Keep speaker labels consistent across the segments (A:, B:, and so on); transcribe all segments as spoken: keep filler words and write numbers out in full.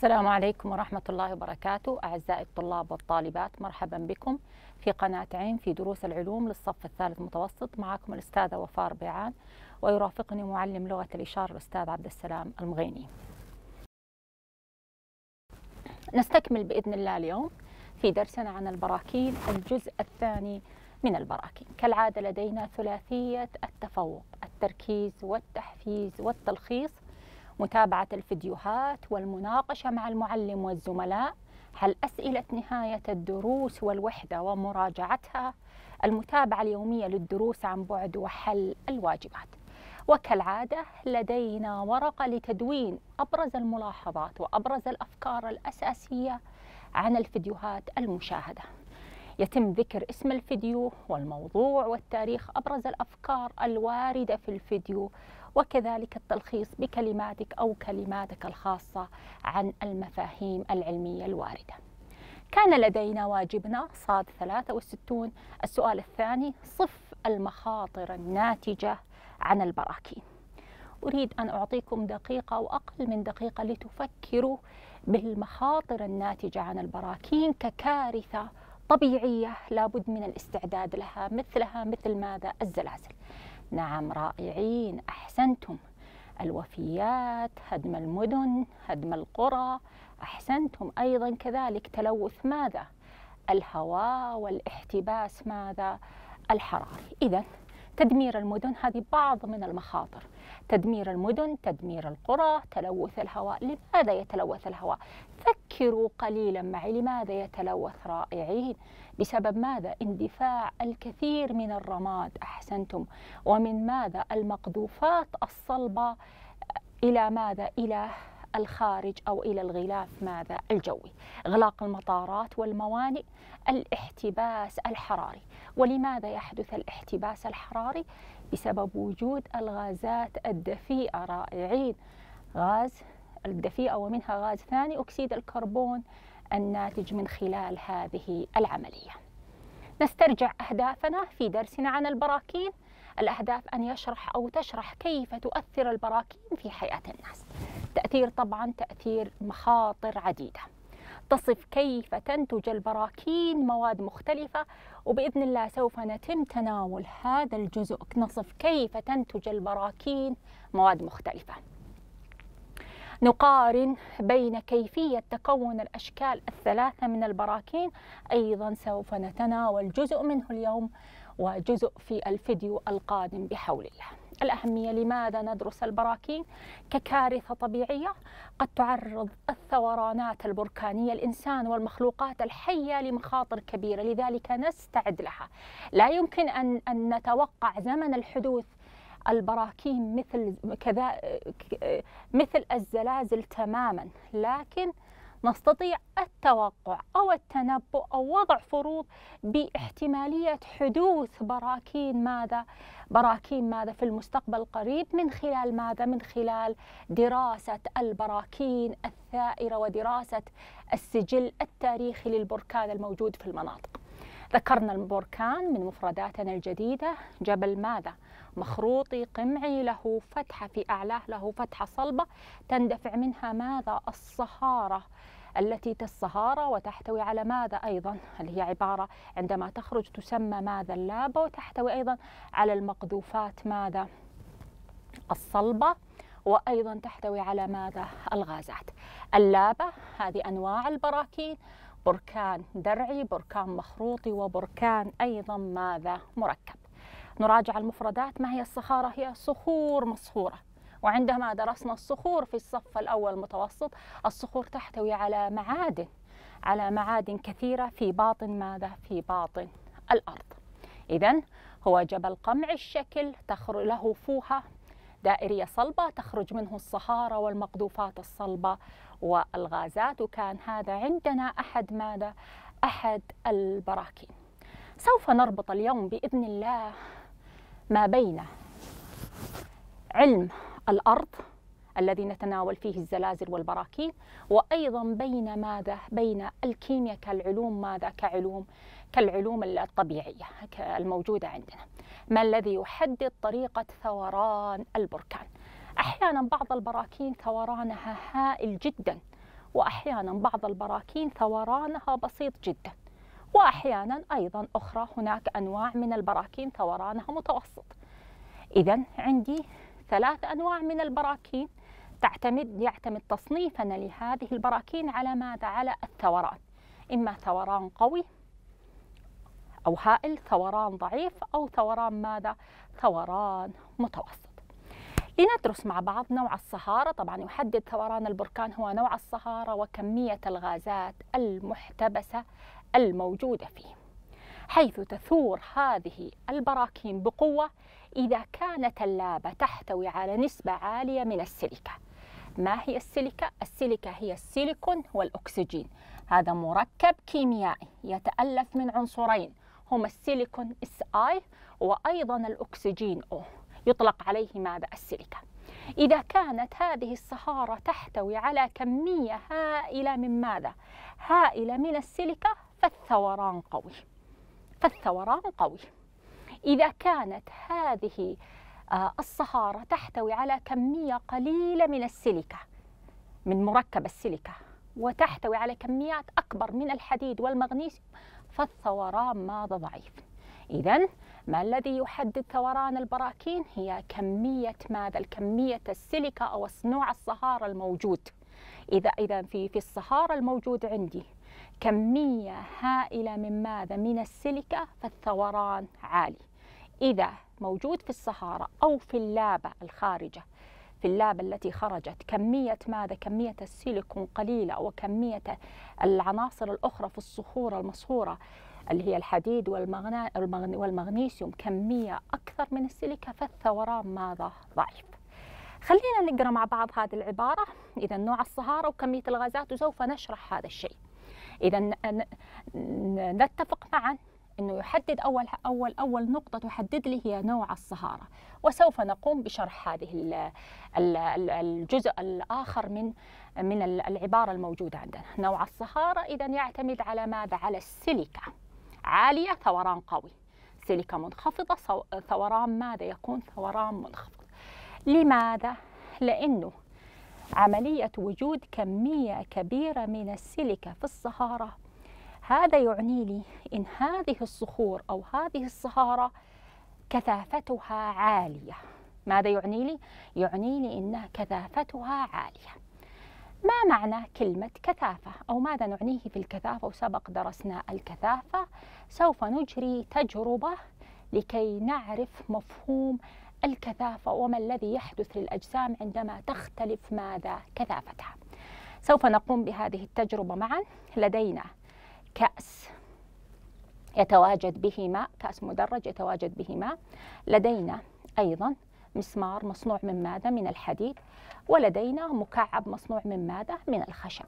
A: السلام عليكم ورحمة الله وبركاته. أعزائي الطلاب والطالبات، مرحبا بكم في قناة عين في دروس العلوم للصف الثالث متوسط. معكم الأستاذة وفاء ربيعان، ويرافقني معلم لغة الإشارة الأستاذ عبد السلام المغيني. نستكمل بإذن الله اليوم في درسنا عن البراكين الجزء الثاني من البراكين. كالعادة لدينا ثلاثية التفوق: التركيز والتحفيز والتلخيص، متابعة الفيديوهات والمناقشة مع المعلم والزملاء، حل أسئلة نهاية الدروس والوحدة ومراجعتها، المتابعة اليومية للدروس عن بعد وحل الواجبات. وكالعادة لدينا ورقة لتدوين أبرز الملاحظات وأبرز الأفكار الأساسية عن الفيديوهات المشاهدة. يتم ذكر اسم الفيديو والموضوع والتاريخ، أبرز الأفكار الواردة في الفيديو، وكذلك التلخيص بكلماتك أو كلماتك الخاصة عن المفاهيم العلمية الواردة. كان لدينا واجبنا صاد ثلاثة وستين. السؤال الثاني: صف المخاطر الناتجة عن البراكين. أريد أن أعطيكم دقيقة أو أقل من دقيقة لتفكروا بالمخاطر الناتجة عن البراكين ككارثة طبيعية لابد من الاستعداد لها، مثلها مثل ماذا؟ الزلازل. نعم، رائعين، أحسنتم. الوفيات، هدم المدن، هدم القرى، أحسنتم. أيضا كذلك تلوث ماذا؟ الهواء، والاحتباس ماذا؟ الحراري. إذن تدمير المدن هذه بعض من المخاطر. تدمير المدن، تدمير القرى، تلوث الهواء. لماذا يتلوث الهواء؟ فكروا قليلا معي، لماذا يتلوث؟ رائعين، بسبب ماذا؟ اندفاع الكثير من الرماد، أحسنتم. ومن ماذا؟ المقذوفات الصلبة إلى ماذا؟ إلى الخارج أو إلى الغلاف ماذا؟ الجوي. إغلاق المطارات والموانئ، الاحتباس الحراري. ولماذا يحدث الاحتباس الحراري؟ بسبب وجود الغازات الدفيئة. رائعين، غاز الدفيئة ومنها غاز ثاني أكسيد الكربون الناتج من خلال هذه العملية. نسترجع أهدافنا في درسنا عن البراكين. الأهداف أن يشرح أو تشرح كيف تؤثر البراكين في حياة الناس. تأثير طبعا تأثير مخاطر عديدة. تصف كيف تنتج البراكين مواد مختلفة، وبإذن الله سوف نتم تناول هذا الجزء، نصف كيف تنتج البراكين مواد مختلفة. نقارن بين كيفية تكون الأشكال الثلاثة من البراكين، أيضا سوف نتناول جزء منه اليوم وجزء في الفيديو القادم بحول الله. الأهمية: لماذا ندرس البراكين؟ ككارثة طبيعية قد تعرض الثورانات البركانية الإنسان والمخلوقات الحية لمخاطر كبيرة، لذلك نستعد لها. لا يمكن أن, أن نتوقع زمن الحدوث البراكين مثل كذا مثل الزلازل تماما، لكن نستطيع التوقع أو التنبؤ أو وضع فروض باحتمالية حدوث براكين ماذا؟ براكين ماذا في المستقبل القريب، من خلال ماذا؟ من خلال دراسة البراكين الثائرة ودراسة السجل التاريخي للبركان الموجود في المناطق. ذكرنا البركان من مفرداتنا الجديدة: جبل ماذا؟ مخروطي قمعي، له فتحة في أعلاه، له فتحة صلبة تندفع منها ماذا؟ الصهارة التي الصهارة، وتحتوي على ماذا أيضا؟ اللي هي عبارة عندما تخرج تسمى ماذا؟ اللابة، وتحتوي أيضا على المقذوفات ماذا؟ الصلبة، وأيضا تحتوي على ماذا؟ الغازات. اللابة هذه أنواع البراكين: بركان درعي، بركان مخروطي، وبركان أيضا ماذا؟ مركب. نراجع المفردات. ما هي الصخارة؟ هي صخور مصخورة، وعندما درسنا الصخور في الصف الأول المتوسط، الصخور تحتوي على معادن على معادن كثيرة في باطن ماذا؟ في باطن الأرض. إذن هو جبل قمع الشكل، تخرج له فوهة دائرية صلبة تخرج منه الصهارة والمقذوفات الصلبة والغازات، وكان هذا عندنا أحد ماذا؟ أحد البراكين. سوف نربط اليوم بإذن الله ما بين علم الأرض الذي نتناول فيه الزلازل والبراكين، وأيضا بين ماذا؟ بين الكيمياء كالعلوم ماذا؟ كعلوم كالعلوم الطبيعية الموجودة عندنا. ما الذي يحدد طريقة ثوران البركان؟ أحيانا بعض البراكين ثورانها هائل جدا وأحيانا بعض البراكين ثورانها بسيط جدا، وأحيانا أيضا أخرى هناك أنواع من البراكين ثورانها متوسط. إذا عندي ثلاث أنواع من البراكين تعتمد يعتمد تصنيفنا لهذه البراكين على ماذا؟ على الثوران، إما ثوران قوي أو هائل، ثوران ضعيف، أو ثوران ماذا؟ ثوران متوسط. لندرس مع بعض نوع الصهارة. طبعا يحدد ثوران البركان هو نوع الصهارة وكمية الغازات المحتبسة الموجودة فيه، حيث تثور هذه البراكين بقوة إذا كانت اللابة تحتوي على نسبة عالية من السيليكا. ما هي السيليكا؟ السيليكا هي السيليكون والأكسجين. هذا مركب كيميائي يتألف من عنصرين هما السيليكون اس اي وأيضا الأكسجين او، يطلق عليه ماذا؟ السيليكا. إذا كانت هذه الصهارة تحتوي على كمية هائلة من ماذا؟ هائلة من السيليكا فالثوران قوي، فالثوران قوي. إذا كانت هذه الصهارة تحتوي على كمية قليلة من السيليكا من مركب السيليكا وتحتوي على كميات أكبر من الحديد والمغنيسيوم فالثوران ماذا؟ ضعيف. إذن ما الذي يحدد ثوران البراكين؟ هي كمية ماذا؟ الكمية السيليكا أو نوع الصهارة الموجود. إذا إذا في في الصهارة الموجود عندي كمية هائلة من ماذا؟ من السيليكا فالثوران عالي. إذا موجود في الصهارة أو في اللابة الخارجة، في اللابة التي خرجت كمية ماذا؟ كمية السيليكون قليلة وكمية العناصر الأخرى في الصخور المصهورة اللي هي الحديد والمغنيسيوم كمية أكثر من السيليكا فالثوران ماذا؟ ضعيف. خلينا نقرأ مع بعض هذه العبارة. إذا نوع الصهارة وكمية الغازات، وسوف نشرح هذا الشيء. إذا نتفق معا أنه يحدد أول أول أول نقطة تحدد لي هي نوع الصهارة، وسوف نقوم بشرح هذه الجزء الآخر من من العبارة الموجودة عندنا. نوع الصهارة إذا يعتمد على ماذا؟ على السيليكا عالية ثوران قوي، سيليكا منخفضة ثوران ماذا؟ يكون ثوران منخفض. لماذا؟ لأنه عملية وجود كمية كبيرة من السيليكا في الصهارة هذا يعني لي إن هذه الصخور أو هذه الصهارة كثافتها عالية. ماذا يعني لي؟ يعني لي إنها كثافتها عالية. ما معنى كلمة كثافة أو ماذا نعنيه في الكثافة؟ وسبق درسنا الكثافة. سوف نجري تجربة لكي نعرف مفهوم الكثافة وما الذي يحدث للأجسام عندما تختلف ماذا؟ كثافتها. سوف نقوم بهذه التجربة معا. لدينا كأس يتواجد به ماء، كأس مدرج يتواجد به ماء. لدينا أيضا مسمار مصنوع من ماذا؟ من الحديد. ولدينا مكعب مصنوع من ماذا؟ من الخشب.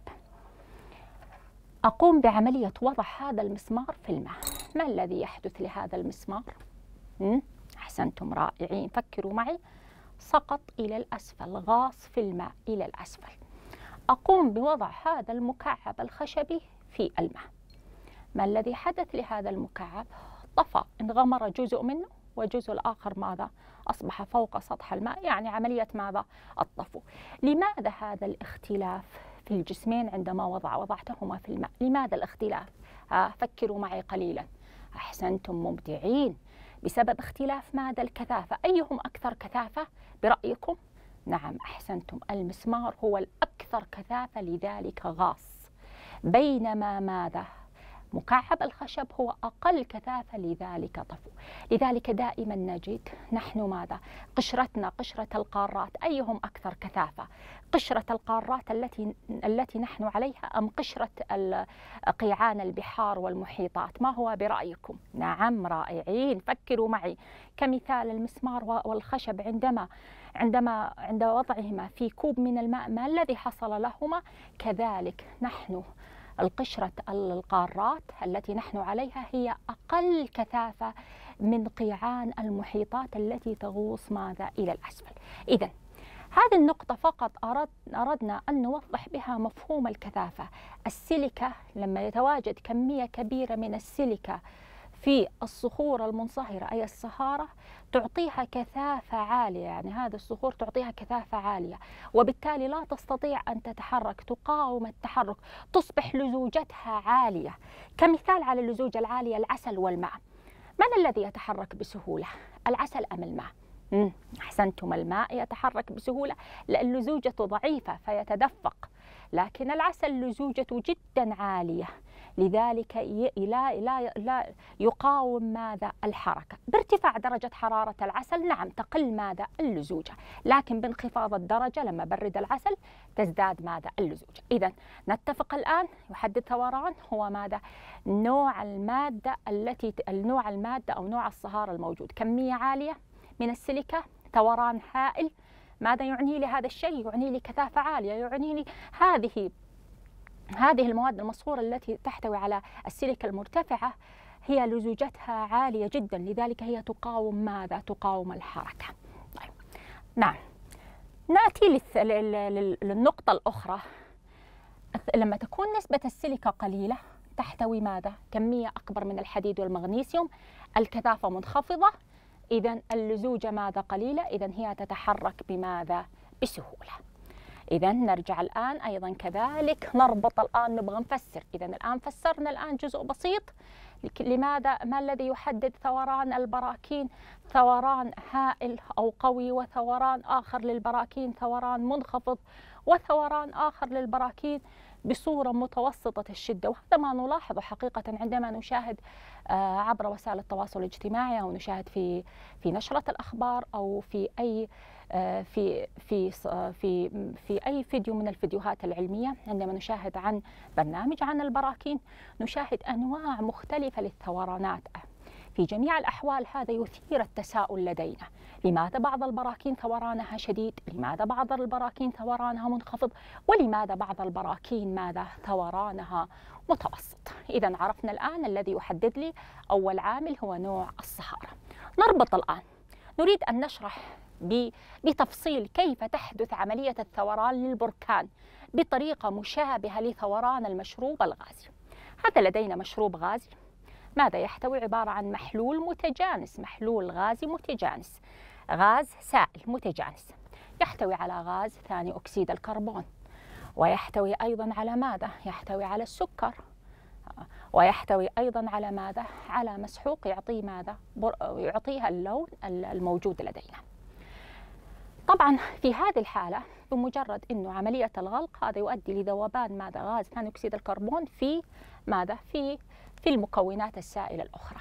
A: أقوم بعملية وضع هذا المسمار في الماء. ما الذي يحدث لهذا المسمار؟ م? أحسنتم، رائعين، فكروا معي. سقط إلى الأسفل، غاص في الماء إلى الأسفل. أقوم بوضع هذا المكعب الخشبي في الماء. ما الذي حدث لهذا المكعب؟ طفى، انغمر جزء منه والجزء الآخر ماذا؟ أصبح فوق سطح الماء، يعني عملية ماذا؟ الطفو. لماذا هذا الاختلاف في الجسمين عندما وضع وضعتهما في الماء؟ لماذا الاختلاف؟ ها فكروا معي قليلا. أحسنتم، مبدعين. بسبب اختلاف ماذا؟ الكثافة. أيهم أكثر كثافة برأيكم؟ نعم أحسنتم، المسمار هو الأكثر كثافة لذلك غاص، بينما ماذا؟ مكعب الخشب هو أقل كثافة لذلك طفو. لذلك دائما نجد نحن ماذا؟ قشرتنا، قشرة القارات، أيهم أكثر كثافة؟ قشرة القارات التي التي نحن عليها أم قشرة قيعان البحار والمحيطات؟ ما هو برأيكم؟ نعم رائعين، فكروا معي. كمثال المسمار والخشب عندما عندما عند وضعهما في كوب من الماء ما الذي حصل لهما؟ كذلك نحن القشرة القارات التي نحن عليها هي أقل كثافة من قيعان المحيطات التي تغوص ماذا؟ إلى الأسفل. إذن هذه النقطة فقط أرد أردنا أن نوضح بها مفهوم الكثافة. السيليكا لما يتواجد كمية كبيرة من السيليكا في الصخور المنصهرة أي الصهارة تعطيها كثافة عالية، يعني هذه الصخور تعطيها كثافة عالية وبالتالي لا تستطيع أن تتحرك، تقاوم التحرك، تصبح لزوجتها عالية. كمثال على اللزوجة العالية العسل والماء. من الذي يتحرك بسهولة؟ العسل أم الماء؟ مم. أحسنتم، الماء يتحرك بسهولة لأن لزوجته ضعيفة فيتدفق، لكن العسل لزوجته جدا عالية لذلك لا, لا, لا يقاوم ماذا؟ الحركة. بارتفاع درجة حرارة العسل نعم تقل ماذا؟ اللزوجة، لكن بانخفاض الدرجة لما برد العسل تزداد ماذا؟ اللزوجة. إذا نتفق الآن يحدد ثوران هو ماذا؟ نوع المادة التي النوع المادة أو نوع الصهارة الموجود، كمية عالية من السيليكا، ثوران هائل. ماذا يعني لي هذا الشيء؟ يعني لي كثافة عالية، يعني لي هذه هذه المواد المصهورة التي تحتوي على السيليكا المرتفعة هي لزوجتها عالية جدا، لذلك هي تقاوم ماذا؟ تقاوم الحركة. طيب. نعم، نأتي للنقطة الأخرى. لما تكون نسبة السيليكا قليلة تحتوي ماذا؟ كمية أكبر من الحديد والمغنيسيوم، الكثافة منخفضة، إذا اللزوجة ماذا؟ قليلة، إذا هي تتحرك بماذا؟ بسهولة. إذا نرجع الآن أيضا كذلك نربط الآن، نبغى نفسر. إذا الآن فسرنا الآن جزء بسيط. لماذا؟ ما الذي يحدد ثوران البراكين؟ ثوران هائل أو قوي، وثوران آخر للبراكين ثوران منخفض، وثوران آخر للبراكين بصورة متوسطة الشدة. وهذا ما نلاحظه حقيقة عندما نشاهد عبر وسائل التواصل الاجتماعي أو نشاهد في في نشرة الأخبار أو في أي في في في في أي فيديو من الفيديوهات العلمية. عندما نشاهد عن برنامج عن البراكين نشاهد أنواع مختلفة للثورانات. في جميع الأحوال هذا يثير التساؤل لدينا، لماذا بعض البراكين ثورانها شديد؟ لماذا بعض البراكين ثورانها منخفض؟ ولماذا بعض البراكين ماذا؟ ثورانها متوسط. إذا عرفنا الآن الذي يحدد لي أول عامل هو نوع الصهارة. نربط الآن، نريد أن نشرح بتفصيل كيف تحدث عملية الثوران للبركان بطريقة مشابهة لثوران المشروب الغازي. هذا لدينا مشروب غازي، ماذا يحتوي؟ عبارة عن محلول متجانس، محلول غازي متجانس، غاز سائل متجانس، يحتوي على غاز ثاني أكسيد الكربون، ويحتوي أيضا على ماذا؟ يحتوي على السكر، ويحتوي أيضا على ماذا؟ على مسحوق يعطي ماذا؟ يعطيها اللون الموجود لدينا. طبعا في هذه الحالة بمجرد أنه عملية الغلق هذا يؤدي لذوبان ماذا؟ غاز ثاني أكسيد الكربون في ماذا؟ في في المكونات السائلة الأخرى.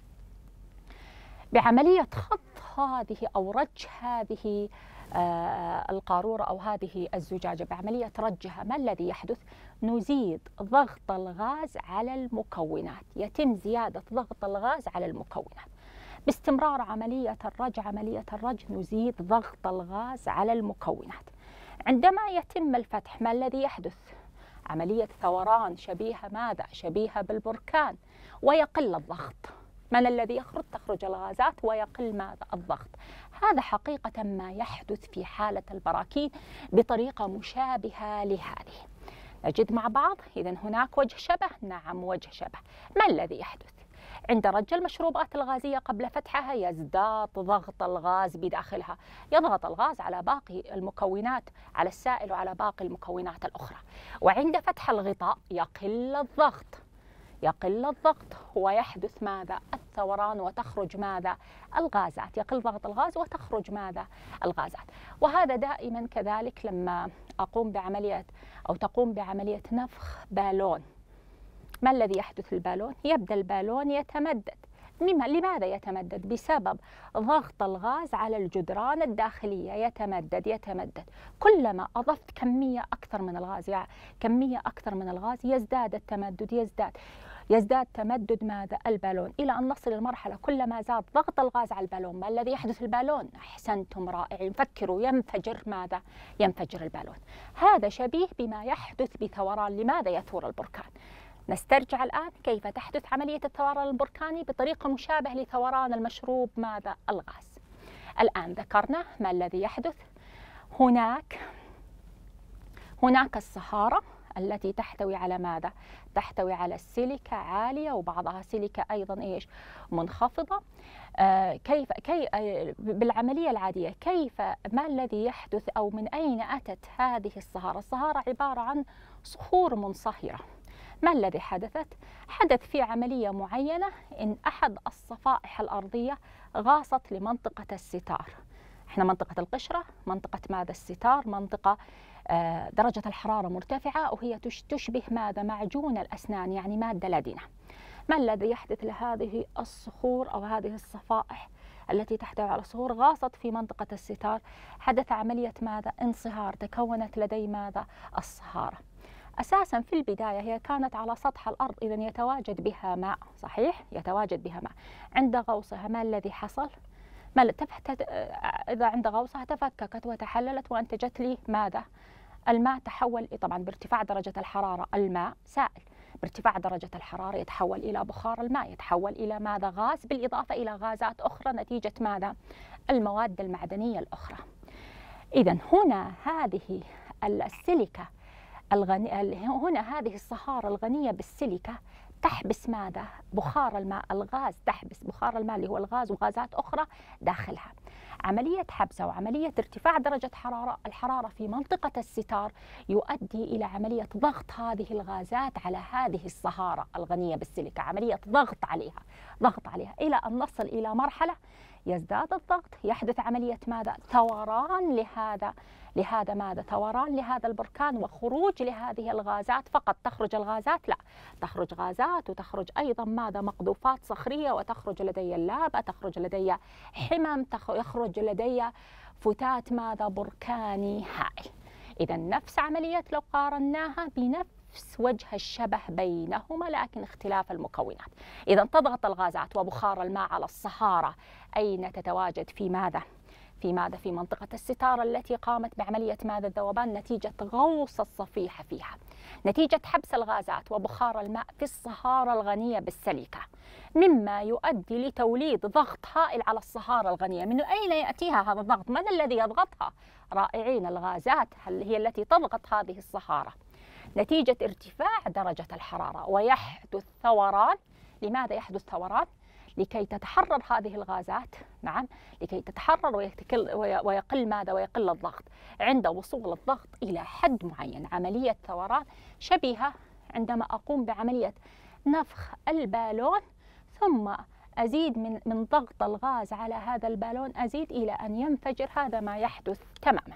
A: بعملية خط هذه أو رج هذه آه القارورة أو هذه الزجاجة، بعملية رجها ما الذي يحدث؟ نزيد ضغط الغاز على المكونات، يتم زيادة ضغط الغاز على المكونات. باستمرار عملية الرج عملية الرج نزيد ضغط الغاز على المكونات. عندما يتم الفتح ما الذي يحدث؟ عملية ثوران شبيهة ماذا؟ شبيهة بالبركان، ويقل الضغط. من الذي يخرج؟ تخرج الغازات ويقل ماذا؟ الضغط. هذا حقيقة ما يحدث في حالة البراكين بطريقة مشابهة لهذه. نجد مع بعض إذن هناك وجه شبه؟ نعم وجه شبه. ما الذي يحدث؟ عند رج المشروبات الغازية قبل فتحها يزداد ضغط الغاز بداخلها، يضغط الغاز على باقي المكونات، على السائل وعلى باقي المكونات الأخرى. وعند فتح الغطاء يقل الضغط، يقل الضغط ويحدث ماذا؟ الثوران، وتخرج ماذا؟ الغازات. يقل ضغط الغاز وتخرج ماذا؟ الغازات. وهذا دائما كذلك لما أقوم بعملية أو تقوم بعملية نفخ بالون. ما الذي يحدث للبالون؟ يبدأ البالون يتمدد. لماذا يتمدد؟ بسبب ضغط الغاز على الجدران الداخلية، يتمدد يتمدد. كلما أضفت كمية أكثر من الغاز، يعني كمية أكثر من الغاز يزداد التمدد، يزداد يزداد تمدد ماذا؟ البالون، إلى أن نصل للمرحلة كلما زاد ضغط الغاز على البالون ما الذي يحدث للبالون؟ أحسنتم رائعين، فكروا، ينفجر ماذا؟ ينفجر البالون. هذا شبيه بما يحدث بثوران. لماذا يثور البركان؟ نسترجع الآن كيف تحدث عملية الثوران البركاني بطريقة مشابهة لثوران المشروب ماذا؟ الغاز. الآن ذكرنا ما الذي يحدث. هناك هناك الصهارة التي تحتوي على ماذا؟ تحتوي على السيليكا عالية وبعضها سيليكا أيضا إيش؟ منخفضة. آه كيف كي آه بالعملية العادية كيف ما الذي يحدث أو من أين أتت هذه الصهارة؟ الصهارة عبارة عن صخور منصهرة. ما الذي حدثت؟ حدث في عملية معينة إن أحد الصفائح الأرضية غاصت لمنطقة الستار. احنا منطقة القشرة، منطقة ماذا؟ الستار، منطقة آه درجة الحرارة مرتفعة وهي تشبه ماذا؟ معجون الأسنان، يعني مادة لدنة. ما الذي يحدث لهذه الصخور أو هذه الصفائح التي تحتوي على صخور غاصت في منطقة الستار؟ حدث عملية ماذا؟ انصهار، تكونت لدي ماذا؟ الصهارة. أساسا في البداية هي كانت على سطح الأرض، إذا يتواجد بها ماء، صحيح؟ يتواجد بها ماء. عند غوصها ما الذي حصل؟ ما إذا عند غوصها تفككت وتحللت وأنتجت لي ماذا؟ الماء تحول، طبعا بارتفاع درجة الحرارة الماء سائل، بارتفاع درجة الحرارة يتحول إلى بخار الماء، يتحول إلى ماذا؟ غاز، بالإضافة إلى غازات أخرى نتيجة ماذا؟ المواد المعدنية الأخرى. إذا هنا هذه السيليكا الغني هنا هذه الصهارة الغنية بالسيليكا تحبس ماذا؟ بخار الماء، الغاز، تحبس بخار الماء اللي هو الغاز وغازات أخرى داخلها. عملية حبسة وعملية ارتفاع درجة حرارة الحرارة في منطقة الستار يؤدي إلى عملية ضغط هذه الغازات على هذه الصهارة الغنية بالسيليكا، عملية ضغط عليها، ضغط عليها إلى أن نصل إلى مرحلة يزداد الضغط، يحدث عملية ماذا؟ ثوران لهذا لهذا ماذا؟ ثوران لهذا البركان وخروج لهذه الغازات. فقط تخرج الغازات؟ لا، تخرج غازات وتخرج أيضا ماذا؟ مقذوفات صخرية، وتخرج لدي اللابة، تخرج لدي حمم، يخرج لدي فتات ماذا؟ بركاني هائل. إذا نفس عملية لو قارناها بنفس وجه الشبه بينهما لكن اختلاف المكونات. إذا تضغط الغازات وبخار الماء على الصهارة، أين تتواجد؟ في ماذا؟ في ماذا؟ في منطقة الستار التي قامت بعملية ماذا؟ الذوبان نتيجة غوص الصفيحة فيها، نتيجة حبس الغازات وبخار الماء في الصهارة الغنية بالسيليكا، مما يؤدي لتوليد ضغط هائل على الصهارة الغنية. من أين يأتيها هذا الضغط؟ من الذي يضغطها؟ رائعين، الغازات هي التي تضغط هذه الصهارة نتيجة ارتفاع درجة الحرارة، ويحدث ثوران. لماذا يحدث ثوران؟ لكي تتحرر هذه الغازات، نعم، لكي تتحرر ويقل, ويقل ماذا؟ ويقل الضغط. عند وصول الضغط إلى حد معين عملية ثوران شبيهة عندما أقوم بعملية نفخ البالون، ثم أزيد من من ضغط الغاز على هذا البالون، أزيد إلى أن ينفجر. هذا ما يحدث تماما.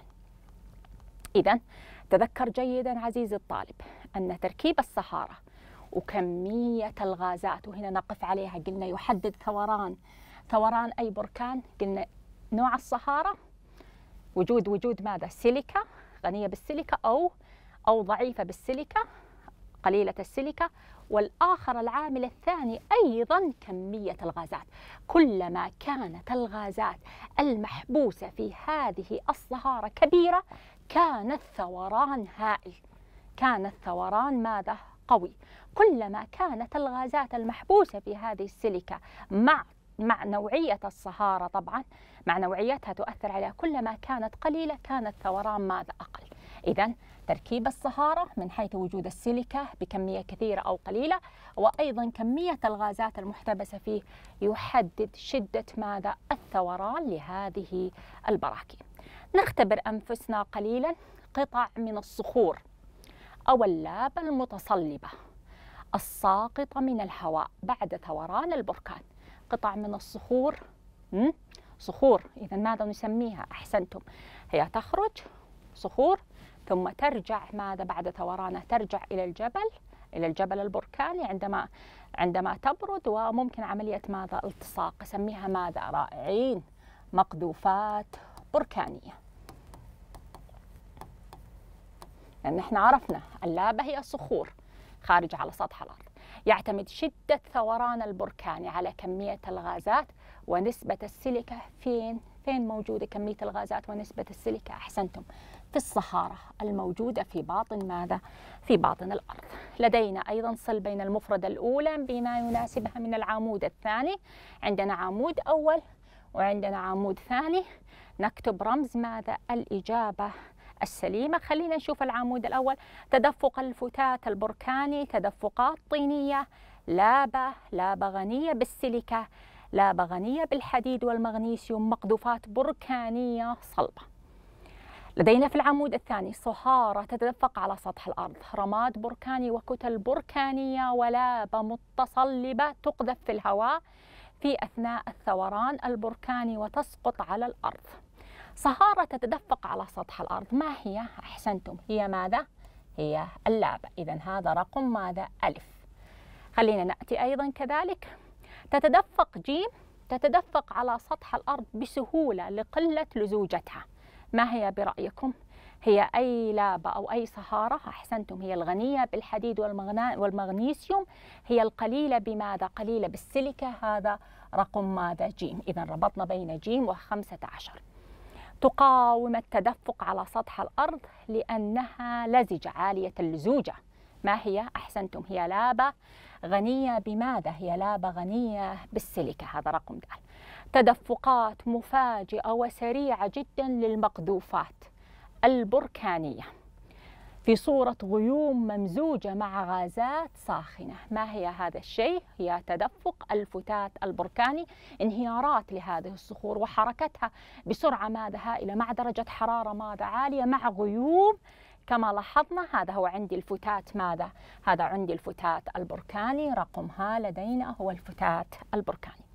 A: إذن تذكر جيدا عزيزي الطالب أن تركيب الصهارة وكمية الغازات، وهنا نقف عليها، قلنا يحدد ثوران ثوران أي بركان، قلنا نوع الصهارة، وجود وجود ماذا؟ سيليكا غنية بالسيليكا أو أو ضعيفة بالسيليكا، قليلة السيليكا. والآخر العامل الثاني أيضا كمية الغازات. كلما كانت الغازات المحبوسة في هذه الصهارة كبيرة كان الثوران هائل، كان الثوران ماذا؟ قوي. كلما كانت الغازات المحبوسة في هذه السيليكا مع مع نوعية الصهارة، طبعا مع نوعيتها تؤثر عليها، كلما كانت قليلة كان الثوران ماذا؟ أقل. إذن تركيب الصهارة من حيث وجود السيليكا بكمية كثيرة أو قليلة، وأيضا كمية الغازات المحتبسة فيه يحدد شدة ماذا؟ الثوران لهذه البراكين. نختبر أنفسنا قليلا. قطع من الصخور أو اللابة المتصلبة الساقطة من الهواء بعد ثوران البركان، قطع من الصخور، صخور، إذا ماذا نسميها؟ أحسنتم، هي تخرج صخور ثم ترجع ماذا بعد ثورانه؟ ترجع إلى الجبل، إلى الجبل البركاني عندما عندما تبرد، وممكن عملية ماذا؟ التصاق، اسميها ماذا؟ رائعين، مقذوفات بركانية. لأن احنا عرفنا اللابة هي صخور خارجة على سطح الأرض. يعتمد شدة ثوران البركاني على كمية الغازات ونسبة السيليكا. فين؟ فين موجودة كمية الغازات ونسبة السيليكا؟ أحسنتم، في الصهارة الموجودة في باطن ماذا؟ في باطن الأرض. لدينا أيضا صل بين المفردة الأولى بما يناسبها من العمود الثاني. عندنا عمود أول وعندنا عمود ثاني. نكتب رمز ماذا؟ الإجابة السليمة. خلينا نشوف العمود الأول. تدفق الفتات البركاني تدفقات طينية لابة، لابة غنية بالسيليكا، لابة غنية بالحديد والمغنيسيوم، مقذوفات بركانية صلبة. لدينا في العمود الثاني صهارة تتدفق على سطح الأرض، رماد بركاني وكتل بركانية ولابة متصلبة تقذف في الهواء في أثناء الثوران البركاني وتسقط على الأرض. صهارة تتدفق على سطح الأرض، ما هي؟ أحسنتم، هي ماذا؟ هي اللابة. إذن هذا رقم ماذا؟ ألف. خلينا نأتي أيضا كذلك. تتدفق جيم، تتدفق على سطح الأرض بسهولة لقلة لزوجتها، ما هي برأيكم؟ هي أي لابة أو أي صهارة؟ أحسنتم، هي الغنية بالحديد والمغنيسيوم، هي القليلة بماذا؟ قليلة بالسيليكا، هذا رقم ماذا؟ جيم. إذن ربطنا بين جيم وخمسة عشر. تقاوم التدفق على سطح الأرض لأنها لزجة عالية اللزوجة، ما هي؟ أحسنتم، هي لابة غنية بماذا؟ هي لابة غنية بالسيليكا، هذا رقم د. تدفقات مفاجئة وسريعة جدا للمقذوفات البركانية في صورة غيوم ممزوجة مع غازات ساخنة، ما هي هذا الشيء؟ هي تدفق الفتات البركاني، انهيارات لهذه الصخور وحركتها بسرعة ماذا؟ هائلة مع درجة حرارة ماذا؟ عالية مع غيوم، كما لاحظنا. هذا هو عندي الفتات ماذا؟ هذا عندي الفتات البركاني، رقمها لدينا هو الفتات البركاني.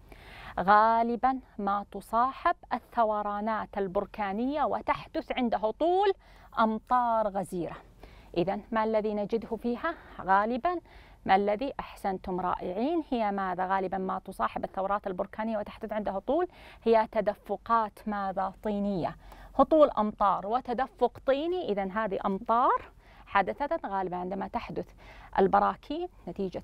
A: غالبا ما تصاحب الثورانات البركانية وتحدث عند هطول أمطار غزيرة. إذن ما الذي نجده فيها؟ غالبا ما الذي؟ أحسنتم رائعين، هي ماذا؟ غالبا ما تصاحب الثورات البركانية وتحدث عند هطول، هي تدفقات ماذا؟ طينية، هطول أمطار وتدفق طيني. إذن هذه أمطار حدثت غالبا عندما تحدث البراكين نتيجة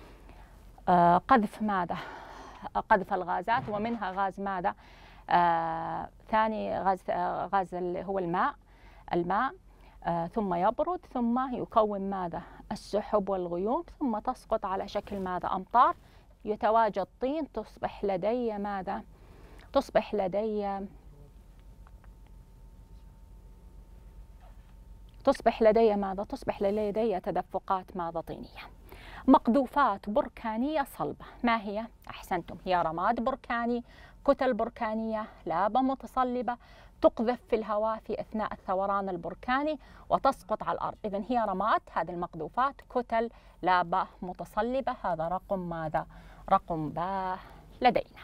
A: آه قذف ماذا؟ قذف الغازات، ومنها غاز ماذا؟ آه ثاني غاز آه غاز اللي هو الماء الماء آه ثم يبرد ثم يكون ماذا؟ السحب والغيوم، ثم تسقط على شكل ماذا؟ أمطار، يتواجد طين، تصبح لدي ماذا؟ تصبح لدي تصبح لدي ماذا؟ تصبح لدي تدفقات ماذا؟ طينية. مقذوفات بركانية صلبة، ما هي؟ أحسنتم، هي رماد بركاني، كتل بركانية، لابة متصلبة تقذف في الهواء في أثناء الثوران البركاني وتسقط على الأرض. إذن هي رماد، هذه المقذوفات، كتل، لابة متصلبة، هذا رقم ماذا؟ رقم باء لدينا.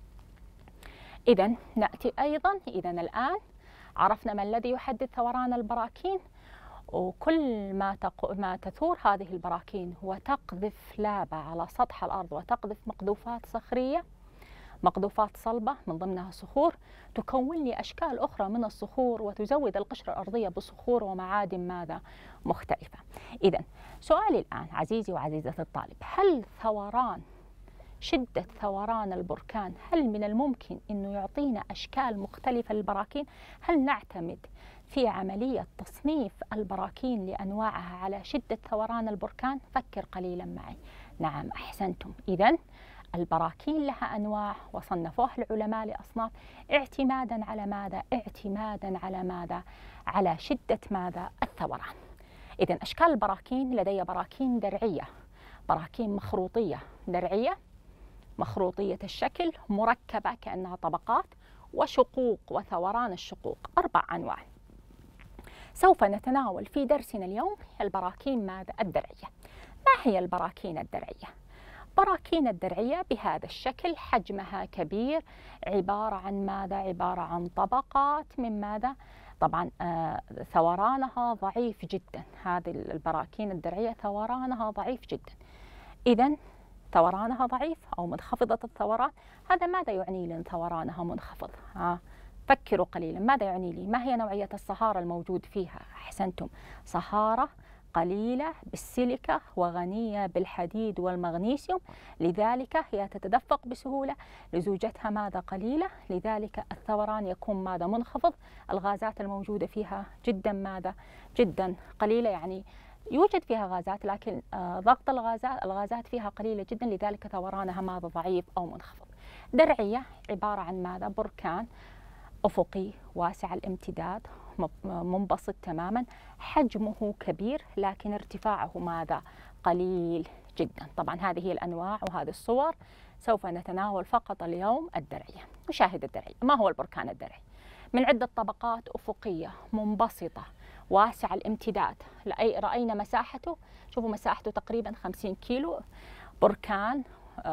A: إذن نأتي أيضا، إذن الآن عرفنا ما الذي يحدد ثوران البراكين، وكل ما تق... ما تثور هذه البراكين وتقذف لابة على سطح الأرض وتقذف مقذوفات صخرية، مقذوفات صلبة من ضمنها صخور، تكون لي أشكال أخرى من الصخور وتزود القشرة الأرضية بصخور ومعادن ماذا؟ مختلفة. إذن سؤالي الآن عزيزي وعزيزتي الطالب، هل ثوران شدة ثوران البركان هل من الممكن أنه يعطينا أشكال مختلفة للبراكين؟ هل نعتمد في عملية تصنيف البراكين لأنواعها على شدة ثوران البركان؟ فكر قليلا معي. نعم أحسنتم، إذن البراكين لها أنواع وصنفوها العلماء لأصناف اعتمادا على ماذا؟ اعتمادا على ماذا؟ على شدة ماذا؟ الثوران. إذن أشكال البراكين، لدي براكين درعية، براكين مخروطية، درعية مخروطية الشكل، مركبة كأنها طبقات، وشقوق وثوران الشقوق، أربع أنواع. سوف نتناول في درسنا اليوم البراكين ماذا؟ الدرعية. ما هي البراكين الدرعية؟ براكين الدرعية بهذا الشكل، حجمها كبير، عبارة عن ماذا؟ عبارة عن طبقات من ماذا؟ طبعا آه ثورانها ضعيف جدا، هذه البراكين الدرعية ثورانها ضعيف جدا. إذن ثورانها ضعيف أو منخفضة الثوران، هذا ماذا يعني لي أن ثورانها منخفض؟ ها فكروا قليلا، ماذا يعني لي؟ ما هي نوعية الصهارة الموجود فيها؟ أحسنتم، صهارة قليلة بالسيليكا وغنية بالحديد والمغنيسيوم، لذلك هي تتدفق بسهولة، لزوجتها ماذا؟ قليلة، لذلك الثوران يكون ماذا؟ منخفض. الغازات الموجودة فيها جدا ماذا؟ جدا قليلة، يعني يوجد فيها غازات لكن ضغط الغازات الغازات فيها قليلة جدا، لذلك ثورانها ماذا؟ ضعيف أو منخفض. درعية عبارة عن ماذا؟ بركان أفقي واسع الامتداد، منبسط تماما، حجمه كبير لكن ارتفاعه ماذا؟ قليل جدا. طبعا هذه هي الأنواع وهذه الصور. سوف نتناول فقط اليوم الدرعية. نشاهد الدرعية. ما هو البركان الدرعي؟ من عدة طبقات أفقية منبسطة واسع الامتداد. رأينا مساحته، شوفوا مساحته تقريبا خمسين كيلو. بركان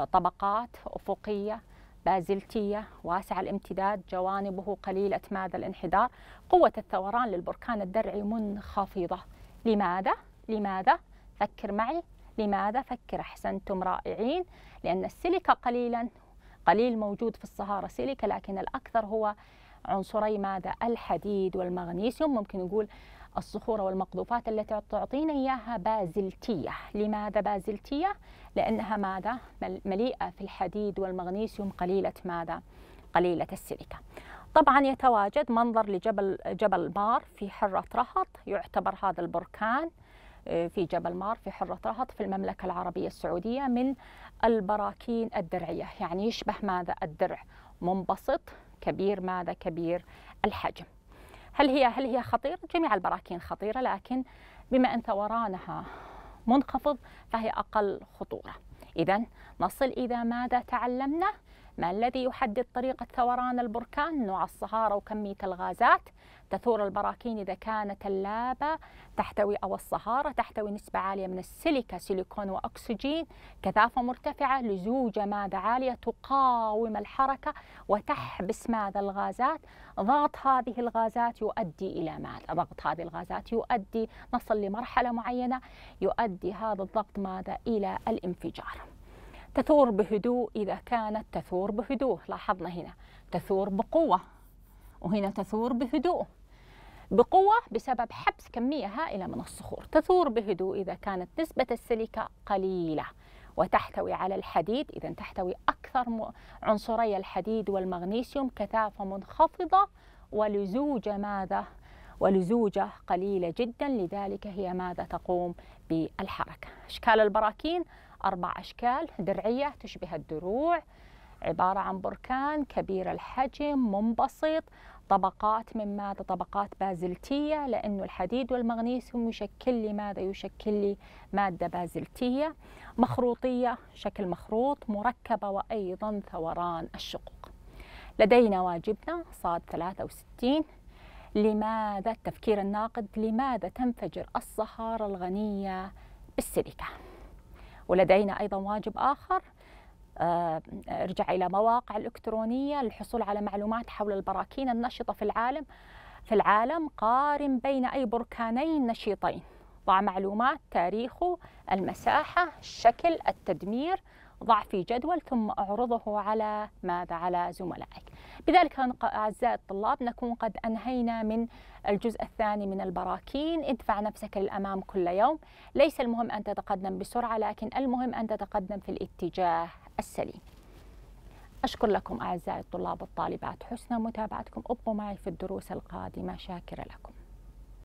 A: طبقات أفقية بازلتية واسع الامتداد، جوانبه قليلة ماذا؟ الانحدار. قوة الثوران للبركان الدرعي منخفضة. لماذا؟ لماذا؟ فكر معي. لماذا؟ فكر. أحسنتم، رائعين. لأن السيليكا قليلا قليل موجود في الصهارة سيليكا، لكن الأكثر هو عنصري ماذا؟ الحديد والمغنيسيوم. ممكن نقول الصخور والمقذوفات التي تعطينا إياها بازلتية. لماذا بازلتية؟ لأنها ماذا؟ مليئة في الحديد والمغنيسيوم، قليلة ماذا؟ قليلة السيليكا. طبعا يتواجد منظر لجبل جبل مار في حرة رهط. يعتبر هذا البركان في جبل مار في حرة رهط في المملكة العربية السعودية من البراكين الدرعية، يعني يشبه ماذا؟ الدرع، منبسط، كبير ماذا؟ كبير الحجم. هل هي هل هي خطيرة؟ جميع البراكين خطيرة، لكن بما أن ثورانها منخفض فهي أقل خطورة. إذن نصل إذا ماذا تعلمنا؟ ما الذي يحدد طريقة ثوران البركان؟ نوع الصهارة وكمية الغازات. تثور البراكين إذا كانت اللابة تحتوي أو الصهارة تحتوي نسبة عالية من السيليكا، سيليكون وأكسجين، كثافة مرتفعة، لزوجة ماذا؟ عالية، تقاوم الحركة وتحبس ماذا؟ الغازات. ضغط هذه الغازات يؤدي إلى ماذا؟ ضغط هذه الغازات يؤدي، نصل لمرحلة معينة يؤدي هذا الضغط ماذا؟ إلى الانفجار. تثور بهدوء إذا كانت تثور بهدوء. لاحظنا هنا تثور بقوة، وهنا تثور بهدوء. بقوة بسبب حبس كمية هائلة من الصخور. تثور بهدوء إذا كانت نسبة السيليكا قليلة وتحتوي على الحديد، إذا تحتوي أكثر عنصري الحديد والمغنيسيوم، كثافة منخفضة، ولزوجة ماذا؟ ولزوجة قليلة جدا، لذلك هي ماذا؟ تقوم بالحركة. أشكال البراكين أربع أشكال درعية تشبه الدروع، عبارة عن بركان كبير الحجم منبسط، طبقات من ماذا؟ طبقات بازلتية، لأنه الحديد والمغنيسيوم يشكل لي ماذا؟ يشكل لي مادة بازلتية، مخروطية شكل مخروط، مركبة، وأيضا ثوران الشقوق. لدينا واجبنا صاد ثلاثة وستين. لماذا التفكير الناقد؟ لماذا تنفجر الصهارة الغنية بالسيليكا؟ ولدينا أيضا واجب آخر، ارجع إلى مواقع الإلكترونية للحصول على معلومات حول البراكين النشطة في العالم. في العالم قارن بين أي بركانين نشيطين، ضع معلومات، تاريخه، المساحة، الشكل، التدمير، ضع في جدول ثم اعرضه على ماذا؟ على زملائك. بذلك أعزائي الطلاب نكون قد أنهينا من الجزء الثاني من البراكين. ادفع نفسك للأمام كل يوم. ليس المهم أن تتقدم بسرعة، لكن المهم أن تتقدم في الاتجاه السليم. أشكر لكم أعزائي الطلاب والطالبات حسن متابعتكم. ابقوا معي في الدروس القادمة. شاكرة لكم.